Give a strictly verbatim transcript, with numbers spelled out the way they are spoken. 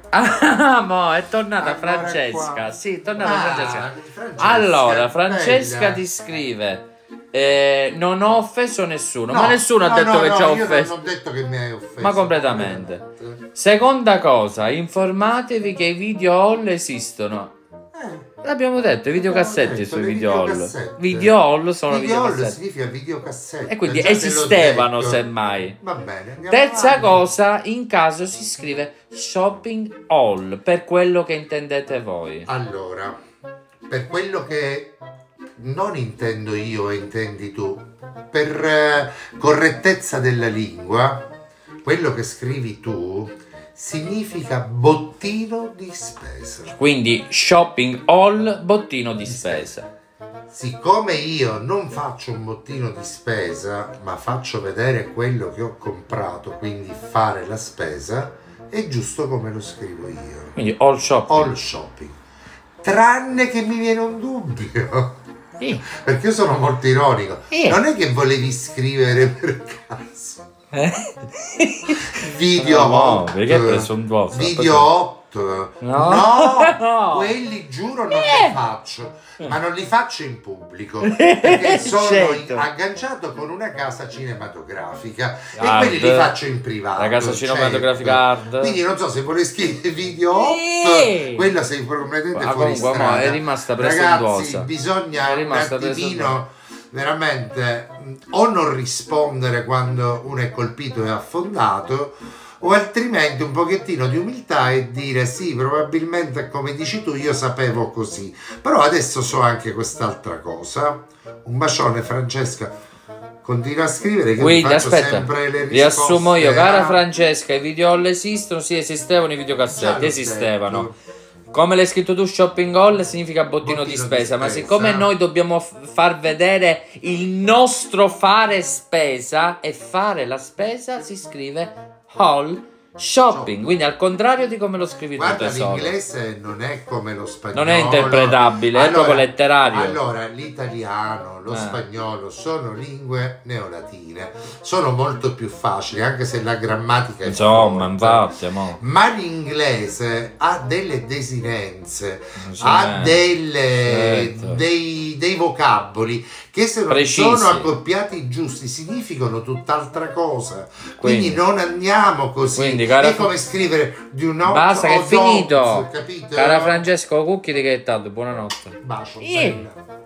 Ah, mo, è tornata Ancora Francesca. qua. Sì, è tornata Ah, Francesca. Francesca, Allora, Francesca bella. ti scrive: eh, non ho offeso nessuno. No, Ma nessuno ha no, detto no, che no, ci ha io offeso. non ho detto che mi hai offeso. Ma completamente. completamente. Seconda cosa, informatevi che i video haul esistono. Eh, L'abbiamo detto, i videocassetti detto, sui le video haul. videocassette. Video haul sono Video haul videocassette. significa videocassette. E quindi già te l'ho esistevano, detto. semmai. Va bene, andiamo Terza avanti. cosa, in caso si scrive shopping haul, per quello che intendete voi. Allora, per quello che non intendo io e intendi tu, per eh, correttezza della lingua, quello che scrivi tu significa bottino di spesa. Quindi shopping haul, bottino di spesa. Siccome io non faccio un bottino di spesa, ma faccio vedere quello che ho comprato, quindi fare la spesa, è giusto come lo scrivo io. Quindi all shopping. All shopping. Tranne che mi viene un dubbio. Sì. Perché io sono molto ironico. Sì. Non è che volevi scrivere per caso. Eh? Video No, no, otto. perché è presuntuoso? Video otto. No. No, No. quelli giuro non Eh. li faccio. Ma non li faccio in pubblico. Perché sono Certo. agganciato con una casa cinematografica. Hard. E quelli li faccio in privato. La casa cinematografica hard. Quindi non so se vuoi scrivere video otto. Sì. Quella sei completamente Ma fuori comunque, strada. mo, è rimasta Ragazzi, presuntuosa. bisogna È un rimasta attimino veramente mh, o non rispondere quando uno è colpito e affondato, o altrimenti un pochettino di umiltà e dire sì, probabilmente come dici tu io sapevo così, però adesso so anche quest'altra cosa. Un bacione Francesca, continua a scrivere che Quindi vi faccio aspetta, sempre le risposte. riassumo io, cara a- Francesca, i video haul esistono? Sì, esistevano i Già videocassetti, l'ho esistevano. detto. Come l'hai scritto tu, shopping haul significa bottino, Bottino di di spesa, ma spesa. siccome noi dobbiamo f- far vedere il nostro fare spesa, e fare la spesa si scrive haul shopping, quindi al contrario di come lo scrivi tu, Guarda, tesoro. l'inglese non è come lo spagnolo. Non è interpretabile, è proprio letterario. Allora, l'italiano, lo Eh. spagnolo sono lingue neolatine. Sono molto più facili, anche se la grammatica è Insomma, forte. infatti, mo. Ma l'inglese ha delle desinenze, Sì, ha delle, certo. dei, dei vocaboli che se non Precisi. sono accoppiati giusti significano tutt'altra cosa. Quindi, Quindi- non andiamo così. Quindi, cara- è come scrivere di un otto Basta che è o finito. capito? Cara Francesco Cucchi, di che è tanto? Buonanotte. Bacio, Sì. bella.